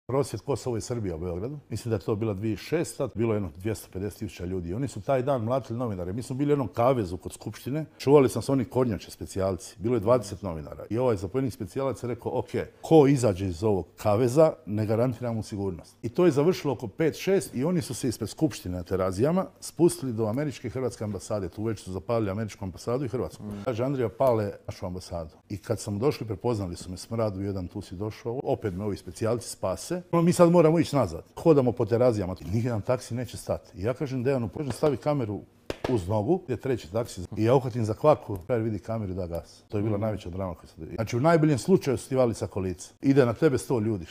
Prosvjed Kosovo i Srbija u Beogradu. Mislim da je to bila 2006. Bilo je jedno 250.000 ljudi. Oni su taj dan mlatili novinare. Mi smo bili u jednom kavezu kod Skupštine. Čuvali sam se oni kornjače specijalci. Bilo je 20 novinara. I ovaj zapovjednik specijalac je rekao, ok, ko izađe iz ovog kaveza, ne garantira mu sigurnost. I to je završilo oko 5-6 i oni su se ispred Skupštine na Terazijama spustili do američke i hrvatske ambasade. Tu već su zapalili američku ambasadu i hrvatsku. Kaže, Andrija, pale našu ambasadu. I kad sam došli, prepoznali su me, Smradu jedan, tu si došao. Opet me ovi specijalci spase. Mi sad moramo ići nazad. Hodamo po Terazijama. Nijedan taksi neće stati. I ja kažem Dejanu, stavi kameru uz nogu, je treći taksi. I ja uhvatim za kvaku, jer vidi kameru da gas. To je bila najveća drama koja se dogodila. Znači u najboljem slučaju su ti vali sa kolica. Ide na tebe 100 ljudi.